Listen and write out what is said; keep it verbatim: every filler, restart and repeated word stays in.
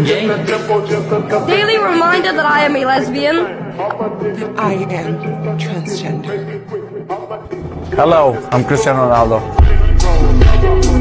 gay. Daily reminder that I am a lesbian. That I am transgender. Hello, I'm Cristiano Ronaldo.